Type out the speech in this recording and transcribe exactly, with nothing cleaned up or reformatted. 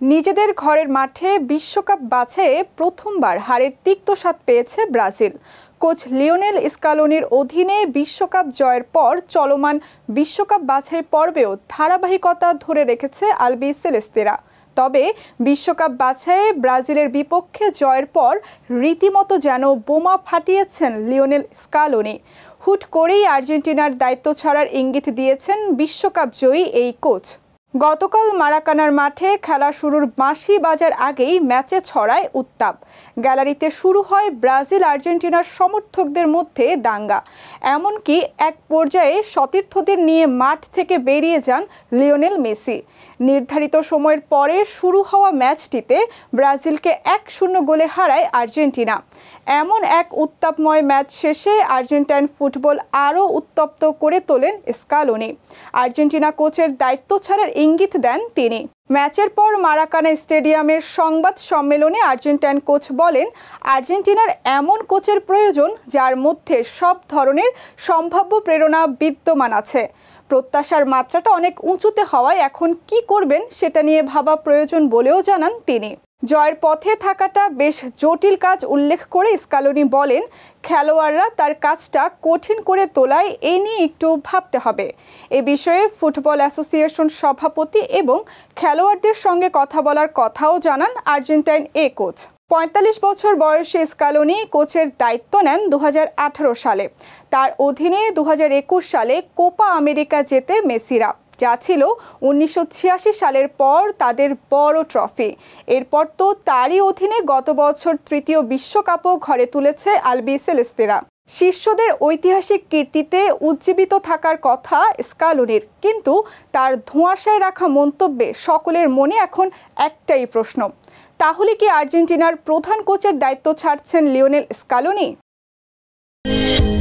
নিজেদের ঘরের মাঠে বিশ্বকাপ বাছাইয়ে প্রথমবার হারের তিক্ত স্বাদ পেয়েছে ব্রাজিল। কোচ লিওনেল স্কালোনির অধীনে বিশ্বকাপ জয়ের পর চলমান বিশ্বকাপ বাছাই পর্বেও ধারাবাহিকতা ধরে রেখেছে আলবি সেলেস্তেরা। তবে বিশ্বকাপ বাছাইয়ে ব্রাজিলের বিপক্ষে জয়ের পর রীতিমতো যেন বোমা ফাটিয়েছেন লিওনেল স্কালোনি। হুট করেই আর্জেন্টিনার দায়িত্ব ছাড়ার ইঙ্গিত দিয়েছেন বিশ্বকাপ জয়ী এই কোচ। গতকাল মারাকানার মাঠে খেলা শুরুর বাঁশি বাজার আগেই ম্যাচে ছড়ায় উত্তাপ। গ্যালারিতে শুরু হয় ব্রাজিল আর্জেন্টিনার সমর্থকদের মধ্যে দাঙ্গা। এমনকি এক পর্যায়ে সতীর্থদের নিয়ে মাঠ থেকে বেরিয়ে যান লিওনেল মেসি। নির্ধারিত সময়ের পরে শুরু হওয়া ম্যাচটিতে ব্রাজিলকে এক শূন্য গোলে হারায় আর্জেন্টিনা। এমন এক উত্তাপময় ম্যাচ শেষে আর্জেন্টাইন ফুটবল আরও উত্তপ্ত করে তোলেন স্কালোনি। আর্জেন্টিনা কোচের দায়িত্ব ছাড়ার ইঙ্গিত দেন তিনি। ম্যাচের পর মারাকানা স্টেডিয়ামের সংবাদ সম্মেলনে আর্জেন্টাইন কোচ বলেন, আর্জেন্টিনার এমন কোচের প্রয়োজন যার মধ্যে সব ধরনের সম্ভাব্য প্রেরণা বিদ্যমান আছে। প্রত্যাশার মাত্রাটা অনেক উঁচুতে হওয়ায় এখন কি করবেন সেটা নিয়ে ভাবা প্রয়োজন বলেও জানান তিনি। জয়ের পথে থাকাটা বেশ জটিল কাজ উল্লেখ করে স্কালোনি বলেন, খেলোয়াড়রা তার কাজটা কঠিন করে তোলায় এ নিয়ে একটু ভাবতে হবে। এ বিষয়ে ফুটবল অ্যাসোসিয়েশন সভাপতি এবং খেলোয়াড়দের সঙ্গে কথা বলার কথাও জানান আর্জেন্টাইন এ কোচ। পঁয়তাল্লিশ বছর বয়সে স্কালোনি কোচের দায়িত্ব নেন দু হাজার আঠারো সালে। তার অধীনে দু হাজার একুশ সালে কোপা আমেরিকা জেতে মেসিরা, যা ছিল উনিশশো ছিয়াশি সালের পর তাদের বড় ট্রফি। এরপর তো তারই অধীনে গত বছর তৃতীয় বিশ্বকাপও ঘরে তুলেছে আলবি সেলেস্তেরা। শিষ্যদের ঐতিহাসিক কীর্তিতে উজ্জীবিত থাকার কথা স্কালোনির, কিন্তু তার ধোঁয়াশায় রাখা মন্তব্যে সকলের মনে এখন একটাই প্রশ্ন, তাহলে কি আর্জেন্টিনার প্রধান কোচের দায়িত্ব ছাড়ছেন লিওনেল স্কালোনি?